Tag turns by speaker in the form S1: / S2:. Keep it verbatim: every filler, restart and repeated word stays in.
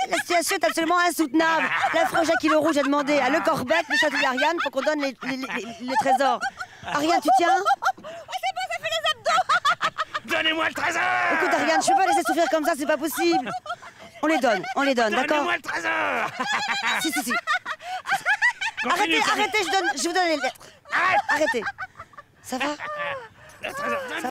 S1: La situation est absolument insoutenable. L'affreux Jackie le Rouge a demandé à Le Corbec, le château d'Ariane, pour qu'on donne les, les, les, les trésors. Ariane, tu tiens?
S2: Oh, c'est bon, ça fait les abdos.
S3: Donnez-moi le trésor.
S1: Écoute, Ariane, je peux pas laisser souffrir comme ça, c'est pas possible. On les donne, on les donne, d'accord?
S3: Donnez-moi le trésor.
S1: Si, si, si.
S3: Continue,
S1: Arrêtez,
S3: continue.
S1: arrêtez, je, donne, je vous donne les lettres.
S3: Arrête.
S1: Arrêtez. Ça va?
S3: Le trésor, donne,
S1: Ça